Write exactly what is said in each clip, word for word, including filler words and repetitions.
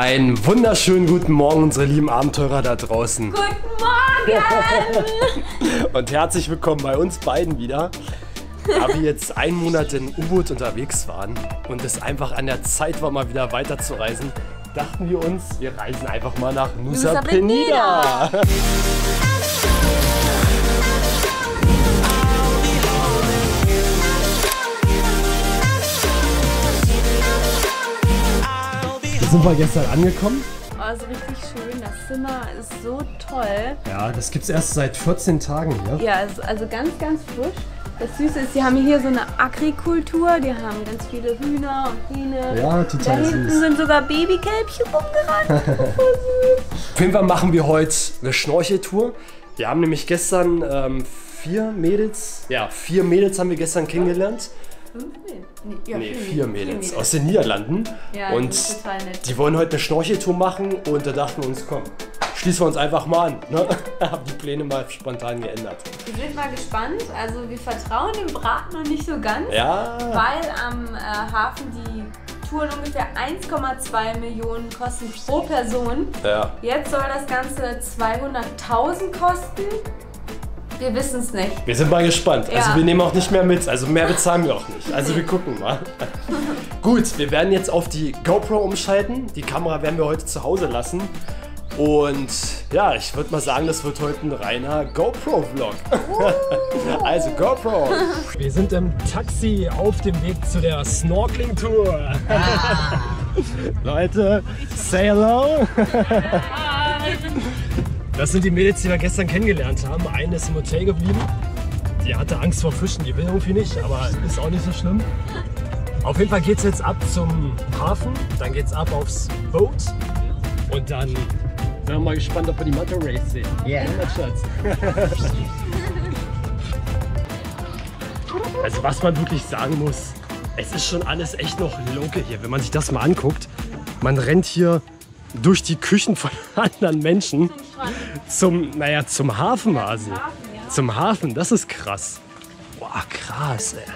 Einen wunderschönen guten Morgen, unsere lieben Abenteurer da draußen. Guten Morgen! Und herzlich willkommen bei uns beiden wieder. Da wir jetzt einen Monat in U-Boot unterwegs waren und es einfach an der Zeit war, mal wieder weiterzureisen, dachten wir uns, wir reisen einfach mal nach Nusa, Nusa Penida. Penida. Sind wir gestern angekommen? Oh, so richtig schön. Das Zimmer ist so toll. Ja, das gibt's erst seit vierzehn Tagen hier. Ja, also, also ganz, ganz frisch. Das Süße ist, die haben hier so eine Agrikultur. Die haben ganz viele Hühner und Hähne. Ja, total süß. Da hinten sind sogar Babykälbchen rumgerannt. Auf jeden Fall machen wir heute eine Schnorcheltour. Wir haben nämlich gestern ähm, vier Mädels, ja, vier Mädels haben wir gestern kennengelernt. Fünf? Nee, ja, nee, vier, vier Mädels, Mädels aus den Niederlanden. Ja, und die sind total nett. Die wollen heute eine Schnorcheltour machen und da dachten wir uns, komm, schließen wir uns einfach mal an. Ne? Haben die Pläne mal spontan geändert. Wir sind mal gespannt. Also wir vertrauen dem Braten noch nicht so ganz, ja. Weil am äh, Hafen die Touren ungefähr eins Komma zwei Millionen kosten pro Person. Ja. Jetzt soll das Ganze zweihunderttausend kosten. Wir wissen es nicht. Wir sind mal gespannt. Ja. Also wir nehmen auch nicht mehr mit. Also mehr bezahlen wir auch nicht. Also wir gucken mal. Gut, wir werden jetzt auf die GoPro umschalten. Die Kamera werden wir heute zu Hause lassen. Und ja, ich würde mal sagen, das wird heute ein reiner GoPro-Vlog. Uh. Also GoPro. Wir sind im Taxi auf dem Weg zu der Snorkeling-Tour. Ah. Leute, say hello. Das sind die Mädels, die wir gestern kennengelernt haben. Eine ist im Hotel geblieben. Die hatte Angst vor Fischen, die will irgendwie nicht, aber ist auch nicht so schlimm. Auf jeden Fall geht es jetzt ab zum Hafen, dann geht es ab aufs Boot und dann sind wir mal gespannt, ob wir die Manta Rays sehen. Ja. Yeah. Also was man wirklich sagen muss, es ist schon alles echt noch local hier, wenn man sich das mal anguckt. Man rennt hier durch die Küchen von anderen Menschen zum, naja, zum Hafen quasi. Ja. Zum Hafen, das ist krass. Boah, krass, ey.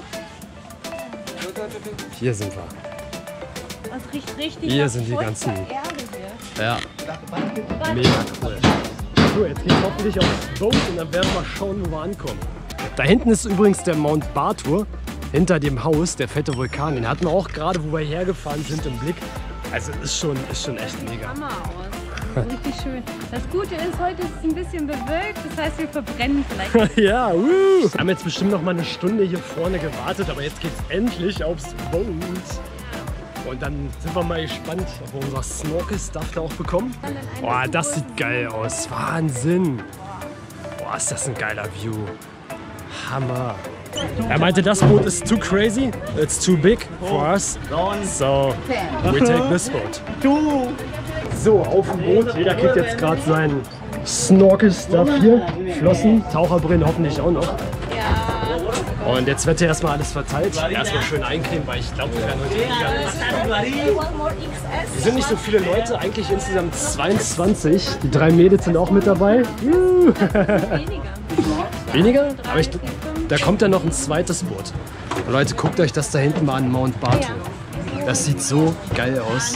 Hier sind wir. Das riecht richtig. Hier sind die ganzen. Erde hier. Ja. Mega cool. So, jetzt geht's hoffentlich aufs Boot und dann werden wir schauen, wo wir ankommen. Da hinten ist übrigens der Mount Batur. Hinter dem Haus, der fette Vulkan. Den hatten wir auch gerade, wo wir hergefahren sind, im Blick. Also ist schon, ist schon echt mega. Hammer aus. Richtig schön. Das Gute ist, heute ist es ein bisschen bewölkt, das heißt, wir verbrennen vielleicht. Ja, wuh. Wir haben jetzt bestimmt noch mal eine Stunde hier vorne gewartet, aber jetzt geht's endlich aufs Boot. Und dann sind wir mal gespannt, ob wir unser Snorkel-Stuff da auch bekommen. Boah, das sieht geil aus. Wahnsinn. Boah, ist das ein geiler View. Hammer. Er meinte, das Boot ist too crazy, it's too big for us, so we take this boat. So, auf dem Boot, jeder kriegt jetzt gerade seinen Snorkel-Stuff hier, Flossen, Taucherbrillen hoffentlich auch noch. Und jetzt wird hier erstmal alles verteilt, erstmal schön eincremen, weil ich glaube, wir werden heute weniger. Wir sind nicht so viele Leute, eigentlich insgesamt zweiundzwanzig, die drei Mädels sind auch mit dabei. Weniger. Weniger? Aber ich, da kommt ja noch ein zweites Boot. Leute, guckt euch das da hinten mal an, Mount Batur. Das sieht so geil aus.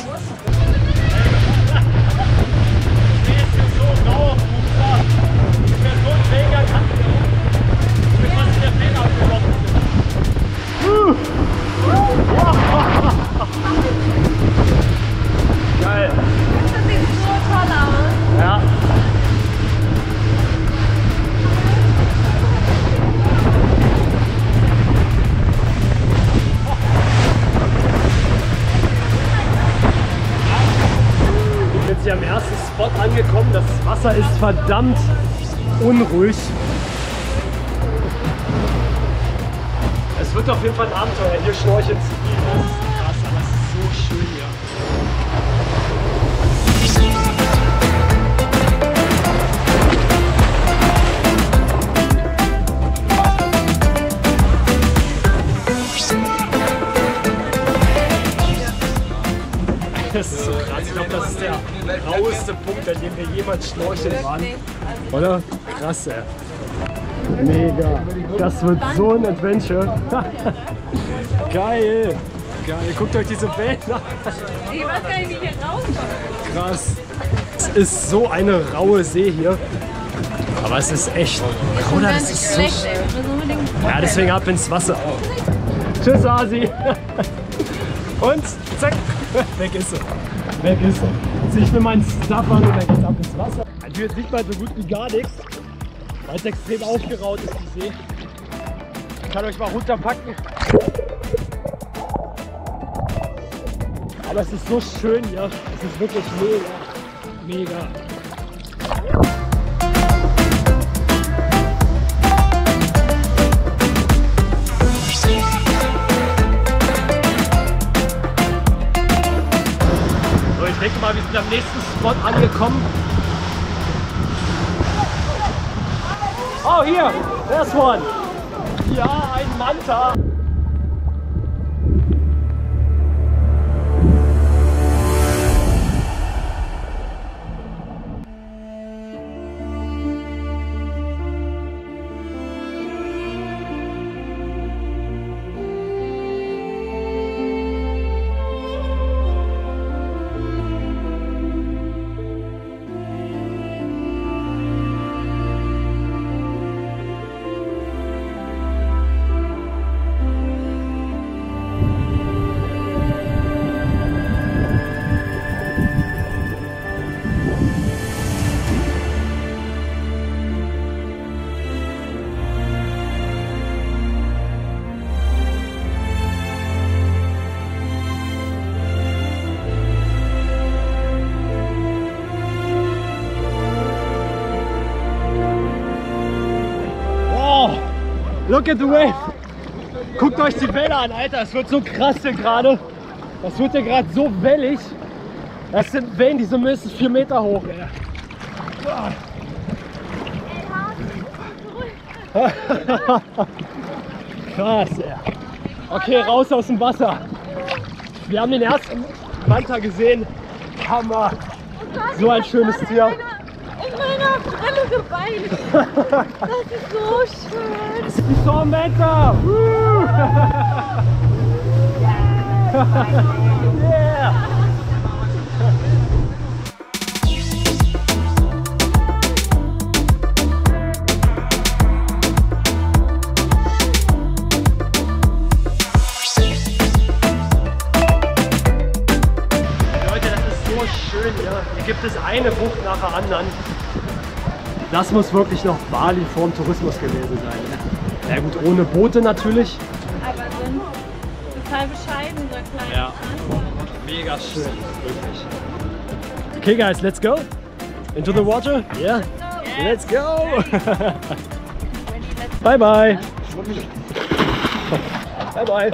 Geil. Das sieht so toll aus. Ja. Jetzt hier am ersten Spot angekommen. Das Wasser ist verdammt unruhig. Es wird auf jeden Fall ein Abenteuer, hier schnorcheln zu gehen. Das ist krass, aber es ist so schön hier. Das ist so krass. Ich glaube, das ist der raueste Punkt, an dem wir jemals schnorcheln waren. Oder? Krass, ey. Mega. Das wird so ein Adventure. Geil. Geil, guckt euch diese Wellen an. Ich weiß gar nicht, wie hier rauskommt. Krass. Es ist so eine raue See hier. Aber es ist echt. Bruder, das ist so. Ja, deswegen ab ins Wasser. Tschüss, Asi. Und zack, weg ist er. Weg ist er. Zieh ich mir meinen Stuff an und dann geht's ab ins Wasser. Also jetzt sieht man so gut wie gar nichts, weil es extrem aufgeraut ist, die See. Ich kann euch mal runterpacken. Aber es ist so schön hier. Es ist wirklich mega. Mega. So, ich denke mal, wir sind am nächsten Spot angekommen. Oh, hier! There's one! Ja, ein Manta! Look at the wave! Guckt euch die Welle an, Alter! Es wird so krass hier gerade. Das wird hier gerade so wellig. Das sind Wellen, die sind mindestens vier Meter hoch. Ey. Krass, ey. Okay, raus aus dem Wasser. Wir haben den ersten Manta gesehen. Hammer! So ein schönes Tier. In meiner Brille geweint. Das ist so schön. Das ist die Manta! Yeah! Schön hier. Hier gibt es eine Bucht nach der anderen. Das muss wirklich noch Bali vorm Tourismus gewesen sein. Na ja, gut, ohne Boote natürlich. Aber sind total bescheiden, so klein. Ja, mega schön, wirklich. Okay guys, let's go. Into the water? Yeah. Let's go. Bye bye. Bye bye.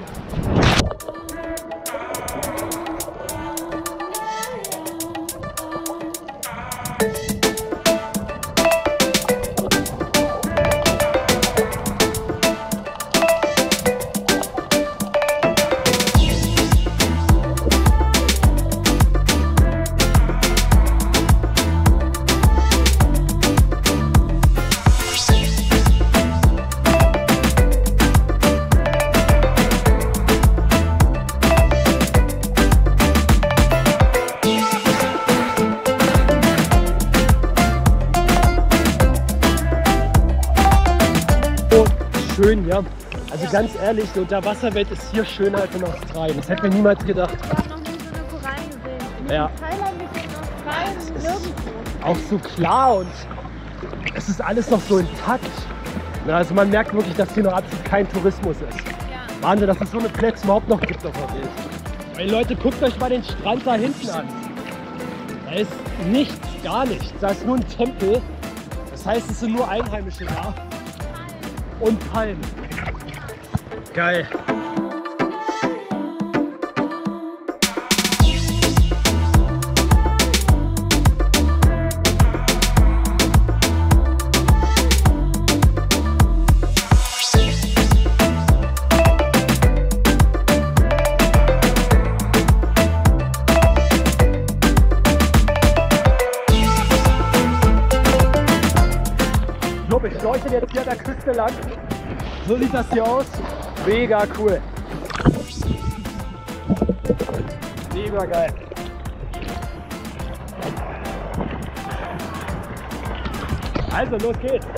Schön, ja. Also ganz ehrlich, die Unterwasserwelt ist hier schöner als in Australien. Das hätten wir niemals gedacht. Ich habe noch nie so eine Korallen gesehen. Ja. In Thailand gibt es in Australien nirgendwo. Auch so klar und es ist alles noch so intakt. Ja, also man merkt wirklich, dass hier noch absolut kein Tourismus ist. Ja. Wahnsinn, dass es so eine Plätze überhaupt noch gibt auf der Welt. Weil Leute, guckt euch mal den Strand da hinten an. Da ist nichts, gar nichts. Da ist nur ein Tempel. Das heißt, es sind nur Einheimische da. Und Palmen. Geil. Ich leuchte jetzt hier an der Küste lang. So sieht das hier aus. Mega cool. Mega geil. Also, los geht's.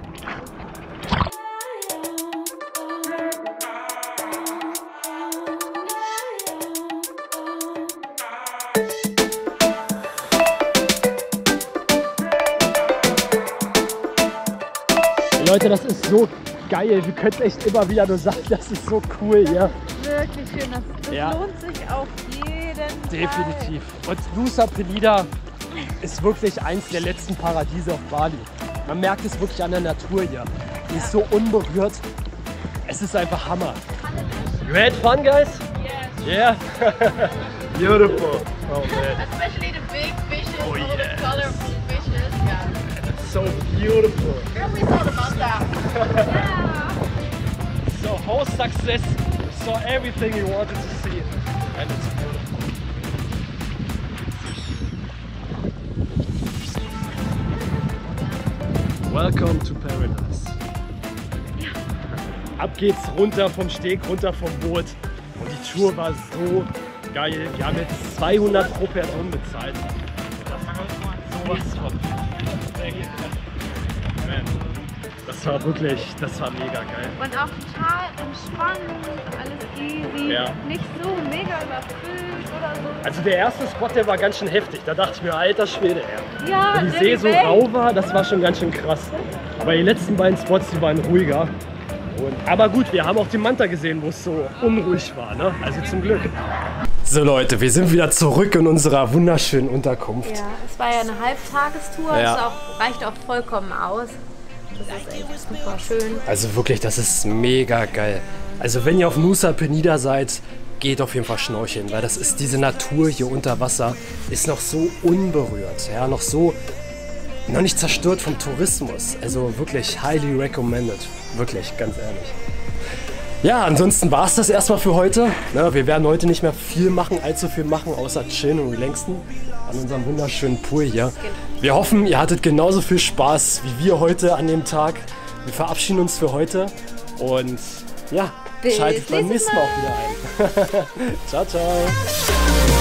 Leute, das ist so geil. Wir können echt immer wieder nur sagen, das ist so cool hier. Wirklich schön. Das, das ja. lohnt sich auf jeden Definitiv. Und Nusa Penida ist wirklich eins der letzten Paradiese auf Bali. Man merkt es wirklich an der Natur hier. Die ist so unberührt. Es ist einfach Hammer. You had fun, guys? Yes. Yeah. Beautiful. Oh man. Especially the big fishes, Oh, all yes. the colorful fishes. Yeah. It's so beautiful. Girl, we thought about that. Yeah. So whole success. We saw everything we wanted to see. And it's beautiful. Welcome to paradise. Ab geht's runter vom Steg, runter vom Boot. Und die Tour war so geil. Wir haben jetzt zweihundert pro Person bezahlt. Das war sowas von. Das war wirklich, das war mega geil. Und auch total entspannt, alles easy, Ja. nicht so mega überfüllt oder so. Also der erste Spot, der war ganz schön heftig. Da dachte ich mir, alter Schwede, ey. Ja, Wenn die der See so Welt. rau war, das war schon ganz schön krass. Aber die letzten beiden Spots, die waren ruhiger. Und, aber gut, wir haben auch den Manta gesehen, wo es so unruhig war, ne? Also zum Glück. So Leute, wir sind wieder zurück in unserer wunderschönen Unterkunft. Ja, es war ja eine Halbtagestour, Ja. das auch, reicht auch vollkommen aus. Das ist echt super schön. Also wirklich, das ist mega geil. Also wenn ihr auf Nusa Penida seid, geht auf jeden Fall schnorcheln, weil das ist diese Natur hier unter Wasser, ist noch so unberührt, ja, noch so, noch nicht zerstört vom Tourismus. Also wirklich highly recommended, wirklich, ganz ehrlich. Ja, ansonsten war es das erstmal für heute. Ne, wir werden heute nicht mehr viel machen, allzu viel machen, außer chillen und relaxen an unserem wunderschönen Pool hier. Wir hoffen, ihr hattet genauso viel Spaß wie wir heute an dem Tag. Wir verabschieden uns für heute und ja, Bis schaltet beim nächstes nächsten Mal auch wieder ein. Ciao, ciao.